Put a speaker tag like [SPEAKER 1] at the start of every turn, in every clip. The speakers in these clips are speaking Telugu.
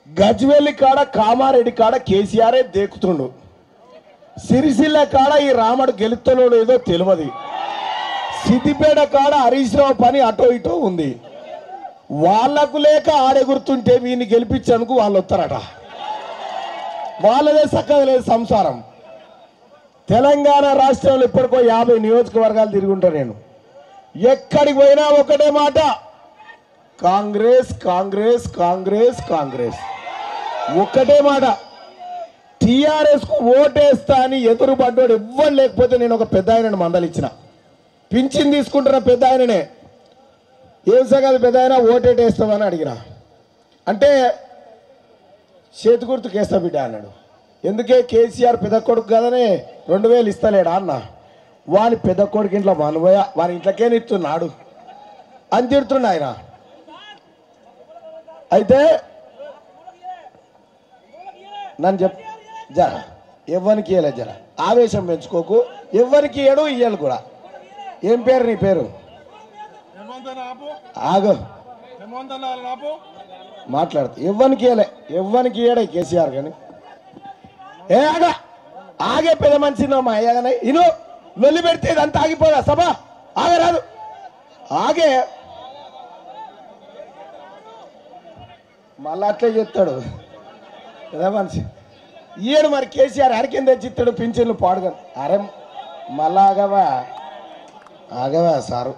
[SPEAKER 1] గజ్వేలి కాడ కామారెడ్డి కాడ కేసీఆర్ దేకుతుండు, సిరిసిల్ల కాడ ఈ రాముడు గెలుత్తలోడు ఏదో తెలియదు, సిద్దిపేట కాడ హరీష్ రావు పని అటో ఇటో ఉంది. వాళ్లకు లేక ఆడెగురుతుంటే వీడిని గెలిపించేందుకు వాళ్ళు వస్తారట. వాళ్ళదే చక్కగా లేదు సంసారం. తెలంగాణ రాష్ట్రంలో ఇప్పటికో 50 నియోజకవర్గాలు తిరుగుంటా నేను. ఎక్కడికి పోయినా ఒకటే మాట, కాంగ్రెస్ కాంగ్రెస్ కాంగ్రెస్ కాంగ్రెస్ ఒక్కటే మాట. టీఆర్ఎస్ కు ఓటేస్తా అని ఎదురు పడ్డాడు ఎవ్వరు లేకపోతే నేను ఒక పెద్ద ఆయనను మందలిచ్చిన. పింఛన్ తీసుకుంటున్న పెద్ద ఆయననే, ఏం సంగతి పెద్ద ఆయన ఓటేటేస్తామని అడిగిన. అంటే చేతి గుర్తుకు వేస్తా బిడ్డ అన్నాడు. ఎందుకే కేసీఆర్ పెద్ద కొడుకు కదనే 2000 ఇస్తలేడా అన్న. వాని పెద్ద కొడుకు ఇంట్లో మనబోయా వాని ఇంట్లోకే ఇస్తున్నాడు అని తిడుతుండ ఆయన. అయితే నన్ను జర ఎవ్వరికి ఇయ్యలే, జర ఆవేశం పెంచుకోకు, ఎవ్వరికి ఇయ్యడు ఇయ్యాలి కూడా. ఏం పేరు నీ పేరు? ఆగో మాట్లాడుతూ ఎవ్వరికి ఇయ్యలే, ఎవ్వరికి ఇయ్యడే కేసీఆర్ కానీ. ఏ ఆగా ఆగే పెద్ద మనిషి మా అయ్యగానే ఇను లొల్లి పెడితే ఇదంతా ఆగిపోదా సభ? ఆగరాదు, ఆగే మళ్ళా అట్లే చెప్తాడు పెద్ద మనిషి. ఈయడు మరి కేసీఆర్ అరికింద తెచ్చిస్తాడు పింఛన్లు పాడుగా. అరే మళ్ళా ఆగవా సారు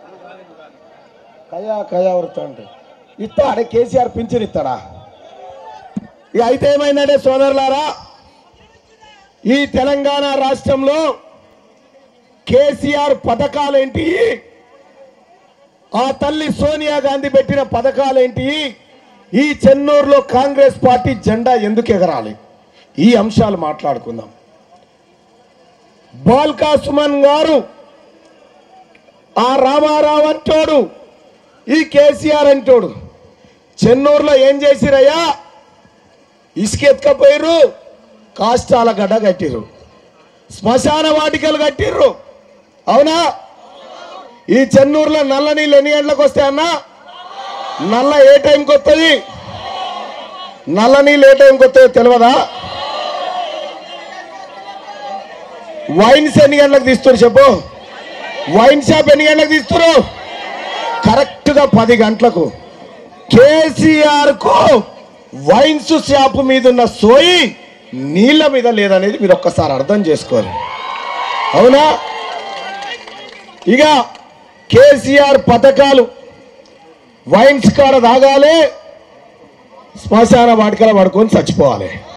[SPEAKER 1] కయా వృత్తా అంటే ఇస్తాడే కేసీఆర్ పింఛన్ ఇస్తాడా? ఇక అయితే ఏమైందంటే సోదరులారా, ఈ తెలంగాణ రాష్ట్రంలో కేసీఆర్ పథకాలేంటి, ఆ తల్లి సోనియా గాంధీ పెట్టిన పథకాలేంటి, ఈ చెన్నూరులో కాంగ్రెస్ పార్టీ జెండా ఎందుకు ఎగరాలి, ఈ అంశాలు మాట్లాడుకుందాం. బాల్కా సుమన్ గారు ఆ రామారావు అంటోడు, ఈ కేసీఆర్ అంటోడు చెన్నూరులో ఏం చేసిరయ్యా? ఇసుకెత్తుకపోయిర్రు, కాష్టాల గడ్డ కట్టిర్రు, శ్మశాన వాటికలు కట్టిర్రు. అవునా? ఈ చెన్నూరులో నల్ల నీళ్ళు ఎన్ని గంటలకు వస్తాయన్నా? నల్ల ఏ టైంకి వస్తుంది? నల్ల నీళ్ళు ఏ టైంకి వస్తాయో తెలియదా? వైన్స్ ఎన్ని గంటలకు తీస్తారు చెప్పు? వైన్ షాప్ ఎన్ని గంటలకు తీస్తారు? కరెక్ట్గా 10 గంటలకు. కేసీఆర్ కు వైన్స్ షాప్ మీద ఉన్న సోయి నీళ్ళ మీద లేదనేది మీరు ఒక్కసారి అర్థం చేసుకోవాలి. అవునా? ఇక కేసీఆర్ పథకాలు వైన్స్ కాడ తాగాలి, శ్మశాన వాటికల పడుకొని చచ్చిపోవాలి.